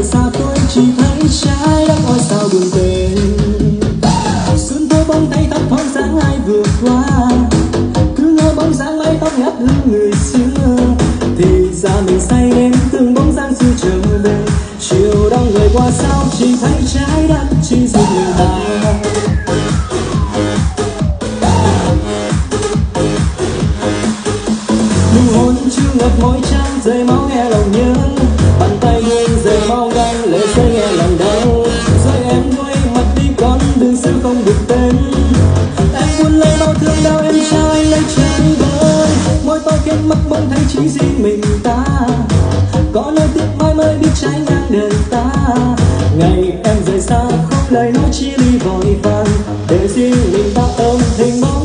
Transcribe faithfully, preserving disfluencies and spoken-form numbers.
xa tôi chỉ thấy trái đất ôi sao buồn tê. Xuân tôi bỗng thấy thấp thoáng dáng ai vừa qua, cứ ngỡ bóng dáng mái tóc ngắt hương người xưa. Thì ra mình say đêm từng bóng dáng xưa trở về. Chiều đông người qua sao chỉ thấy trái đất chỉ giúp người ta. Nụ hôn chưa ngập môi trắng rơi máu nghe lòng nhớ. Bàn tay buông rơi máu găng lệ rơi nghe lòng đau. Rồi em quay mặt đi con đường xưa không được tên. Em buồn lấy bao thương đau em trao anh lấy trái bơi. Môi tôi kết mắt bỗng thấy chỉ riêng mình ta. Có nơi tiếc mai mới biết trái ngang đời ta. Ngày em rời xa không lời nói chia ly vội vàng. Để riêng mình ta ôm hình bóng.